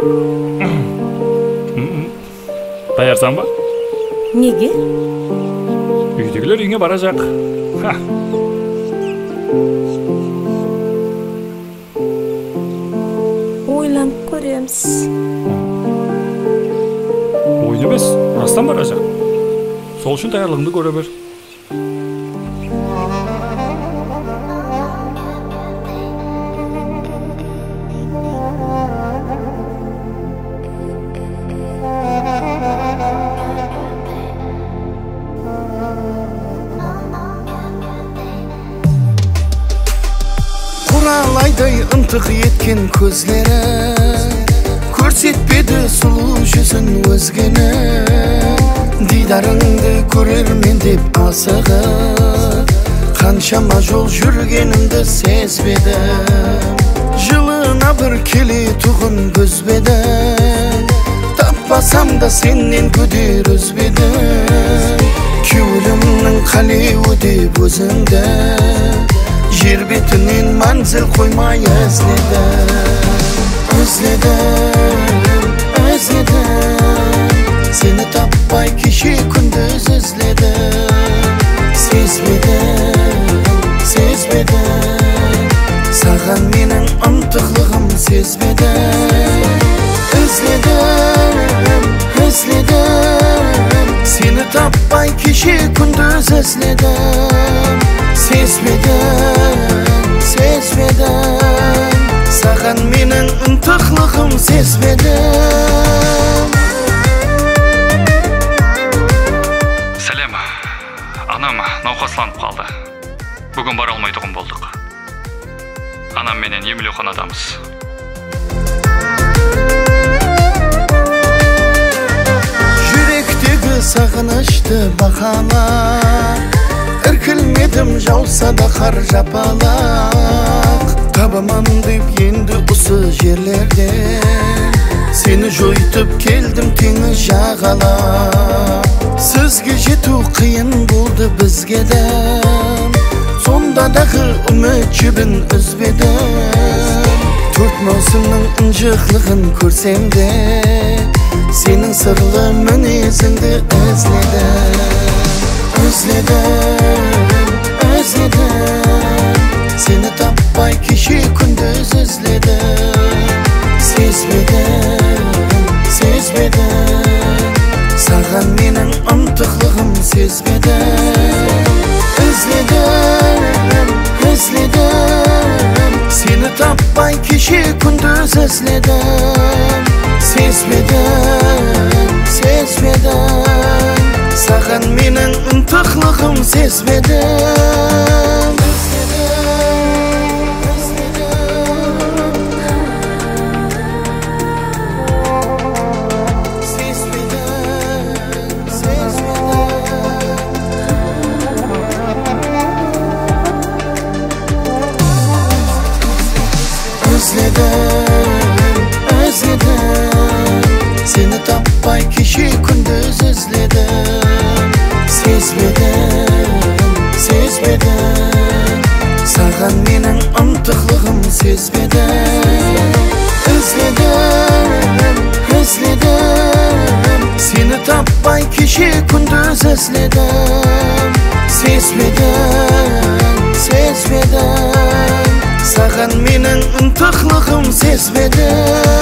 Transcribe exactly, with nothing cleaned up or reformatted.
Даярсың ба? Неге? Үйдегілер үйіңе баражақ. Ойланып көреміз. Ойын емес, растан баражақ. Сол үшін даярлығыңды көре бер. Құралайдай ынтық еткен көзлері көрсетпеді сұлу жүзін өзгені. Дидарыңды көрермен деп асығып қаншама жол жүргенімді сезбеді. Жылына бір келе тұғын көзбеді. Таппасам да сенен көдер үзбеді. Кеуілімнің қалеуі деп өзіңді жер бетінен манзил қоймай іздедім. Özledim, özledim. Seni tapmay kişi gündüz özledim. Sezmedim, sezmedim. Sağan menin ıntıklığım sezmedim. Özledim, özledim. Seni tapmay kişi gündüz özledim. Sezmedim, sezmedim. Sağan menin ıntıklığım sezmedim. Сәлем. Анам науқасланып қалды. Бүгін бара алмайтұғын болдық. Анам менен емлеуханадамыз. Жүректегі сағынышты бақала, іркілмедім жауса да қар жапалақ. Табаман деп енді осы жерлерде сені жойтып келдім теңіз жағалап. Сізге жету қиын болды бізге де, сонда дағы үміт жібін үзбедім. Төрт маусымның ынжықлығын көрсем де сенің сырлы мінезіңді ізледім. Özledim, özledim. Seni tapmay kişi gündüz özledim. Sezmedim, sezmedim. Sağan menin ıntıklığım sezmedim. Özledim, özledim. Seni tapmay kişi gündüz özledim. Sezmedim, sezmedim. Sağan menin ıntıklığım sezmedim. Özledim, özledim. Seni tapmay kişi gündüz özledim. Sezmedim, sezmedim. Sağan menin ıntıklığım sezmedim. Özledim, özledim. Seni tapmay kişi gündüz özledim. Sezmedim, sezmedim. Sağan menin ıntıklığım sezmedim.